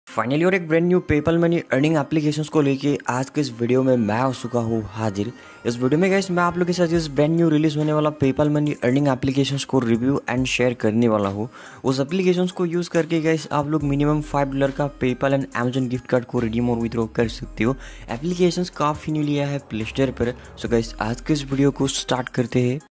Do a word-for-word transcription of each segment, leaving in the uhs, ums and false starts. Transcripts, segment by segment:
Finally और एक brand new PayPal money earning applications को लेके आज के इस वीडियो में मैं हो चुका हूँ हाजिर। इस वीडियो में गाइस मैं आप लोगों के साथ इस ब्रांड न्यू रिलीज होने वाला पेपल मनी अर्निंग एप्लीकेशंस को रिव्यू एंड शेयर करने वाला हूँ। उस एप्लीकेशंस को यूज़ करके गाइस आप लोग मिनिमम फाइव डॉलर का PayPal and Amazon gift card को रिडीम और विड्रॉ कर सकते हो। एप्लीकेशंस काफ़ी न्यू लिया है प्ले स्टोर पर। सो गाइस आज के इस वीडियो को स्टार्ट करते हैं।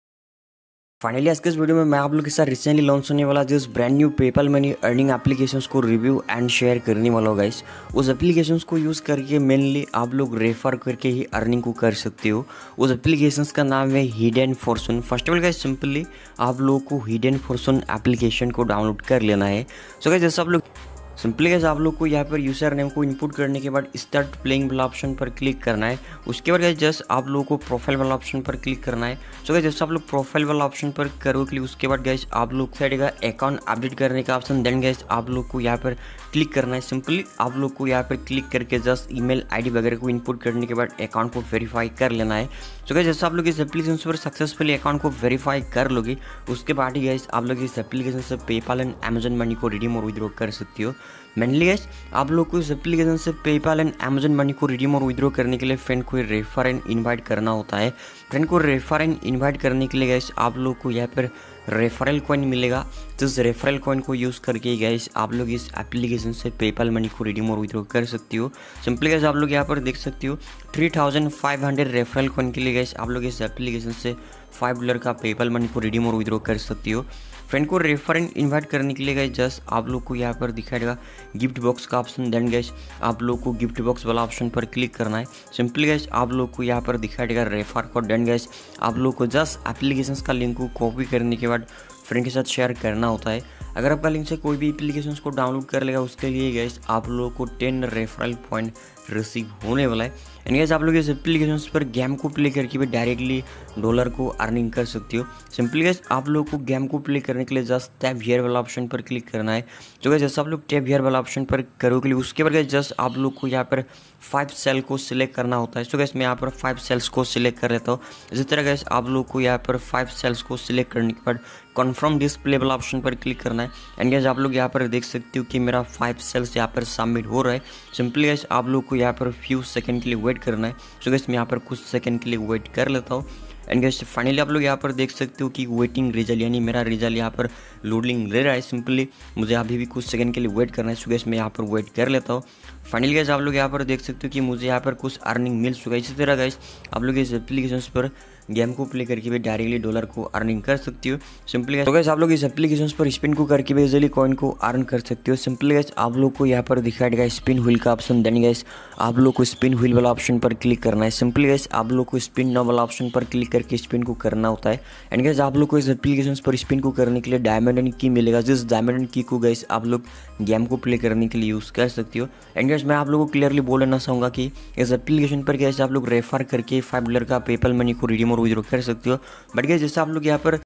फाइनली आज के इस वीडियो में मैं आप लोगों के साथ रिसेंटली लॉन्च होने वाला जिस brand new PayPal money earning applications को रिव्यू एंड शेयर करने वाला हूँ गाइस। उस एप्लीकेशंस को यूज़ करके मेनली आप लोग रेफर करके ही अर्निंग को कर सकते हो। उस एप्लीकेशंस का नाम है hidden fortune. First of all guys simply आप लोगों को हिडन फॉर्चून एप्लीकेशन को डाउनलोड कर लेना है। सो गाइस जैसे आप लोग सिंपली गाइस आप लोग को यहाँ पर यूज़र नेम को इनपुट करने के बाद स्टार्ट प्लेइंग वाला ऑप्शन पर क्लिक करना है। उसके बाद गाइस जस्ट आप लोगों को प्रोफाइल वाला ऑप्शन पर क्लिक करना है। सो गाइस जैसे आप लोग प्रोफाइल वाला ऑप्शन पर करोगे क्लिक, उसके बाद गाइस आप लोग को आएगा अकाउंट अपडेट करने का ऑप्शन। देन गाइस आप लोग को यहाँ पर क्लिक करना है। सिंपली आप लोग को यहाँ पर क्लिक करके जस्ट ईमेल आईडी वगैरह को इनपुट करने के बाद अकाउंट को वेरीफाई कर लेना है। सो गाइस जैसे आप लोग इस एप्लीकेशन पर सक्सेसफुली अकाउंट को वेरीफाई कर लोगे, उसके बाद ही गाइस आप लोग इस एप्लीकेशन से पेपाल एंड अमेजन मनी को रिडीम और विड्रॉ कर सकते हो। मेनली गाइस आप लोग को इस एप्लीकेशन से पेपाल एंड अमेजन मनी को रिडीम और विड्रॉ करने के लिए फ्रेंड को रेफर एंड इनवाइट करना होता है। फ्रेंड को रेफर एंड इनवाइट करने के लिए गाइस आप लोग को यहाँ पर रेफरल कॉइन मिलेगा। तो इस रेफरल कॉइन को यूज़ करके गाइस आप लोग इस एप्लीकेशन से पेपाल मनी को रिडीम और विड्रॉ कर सकते हो। सिंपली गाइस आप लोग यहाँ पर देख सकते हो three thousand five hundred referral coin के लिए गाइस आप लोग इस एप्लीकेशन से फाइव डॉलर का पेपाल मनी को रिडीम और विड्रॉ कर सकते हो। फ्रेंड को रेफर एंड इन्वाइट करने के लिए गाइस जस्ट आप लोग को यहाँ पर दिखाई देगा गिफ्ट बॉक्स का ऑप्शन। देन गाइस आप लोग को गिफ्ट बॉक्स वाला ऑप्शन पर क्लिक करना है। सिंपली गाइस आप लोग को यहाँ पर दिखाई देगा रेफर कोड। देन गाइस आप लोग को जस्ट एप्लीकेशंस का लिंक को कॉपी करने के बाद फ्रेंड के साथ शेयर करना होता है। अगर आपका लिंक से कोई भी एप्लीकेशंस को डाउनलोड कर लेगा उसके लिए गाइस आप लोगों को टेन रेफरल पॉइंट रिसीव होने वाला है। एंड गाइस आप लोग इस एप्लीकेशंस पर गेम को प्ले करके भी डायरेक्टली डॉलर को अर्निंग कर सकते हो। सिंपली गाइस आप लोग को गेम को प्ले करने के लिए जस्ट टैप हियर वाला ऑप्शन पर क्लिक करना है। तो गाइस जैसे आप लोग टैप हियर वाला ऑप्शन पर करोगे उसके बाद गाइस जस्ट आप लोग को यहाँ पर फाइव सेल को सिलेक्ट करना होता है। तो गाइस मैं यहाँ पर फाइव सेल्स को सिलेक्ट कर लेता हूँ। इसी तरह गाइस आप लोग को यहाँ पर फाइव सेल्स को सिलेक्ट करने के बाद कन्फर्म डिस्प्ले वाला ऑप्शन पर क्लिक करना है। एंड गाइस आप लोग यहाँ पर देख सकते हो कि मेरा फाइव सेल्स यहाँ पर सबमिट हो रहा है। सिंपली गाइस आप लोग को यहाँ पर फ्यू सेकंड के लिए वेट करना है। सो गाइस मैं यहाँ पर कुछ सेकंड के लिए वेट कर लेता हूँ। एंड गाइस फाइनली आप लोग यहाँ पर देख सकते हो कि वेटिंग रिजल्ट यानी मेरा रिजल्ट यहाँ पर लोडिंग ले रहा है। सिंपली मुझे अभी भी कुछ सेकंड के लिए वेट करना है। सो गाइस मैं यहाँ पर वेट कर लेता हूँ। फाइनली गाइस आप लोग यहाँ पर देख सकते हो कि मुझे यहाँ पर कुछ अर्निंग मिल चुका है। इसी तरह गाइस आप लोग इस एप्लीकेशन पर गेम को प्ले करके भी डायरेक्टली डॉलर को अर्निंग कर सकती हो। सिंपली तो गाइस आप लोग इस एप्लीकेशन पर स्पिन को करके भी इजीली कॉइन को अर्न कर सकते हो। सिंपली गाइस आप लोग को यहाँ पर दिखाई देगा स्पिन व्हील का ऑप्शन। देन गाइस आप लोग को स्पिन व्हील वाला ऑप्शन पर क्लिक करना है। सिंपली गाइस आप लोग को स्पिन नाउ वाला ऑप्शन पर क्लिक करके स्पिन को करना होता है। एंड गाइस आप लोग को इस एप्लीकेशन पर स्पिन को करने के लिए डायमंड एंड की मिलेगा। जिस डायमंड एंड की को गाइस आप लोग गेम को प्ले करने के लिए यूज़ कर सकते हो। एंड गाइस मैं आप लोगों को क्लियरली बोल लेना चाहूँगा कि इस एप्लीकेशन पर गाइस आप लोग रेफर करके फाइव डॉलर का पेपल मनी को रिडीम और विड्रॉ कर सकते हो। बट गाइस जैसे आप लोग यहाँ पर